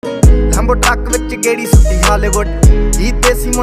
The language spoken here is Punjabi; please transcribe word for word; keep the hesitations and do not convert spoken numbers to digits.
ਲੰਬੋ ਟਰੱਕ ਵਿੱਚ ਗੇੜੀ ਸੁੱਟੀ ਹਾਲੀਵੁੱਡ। ਜੀ ਦੇਸੀ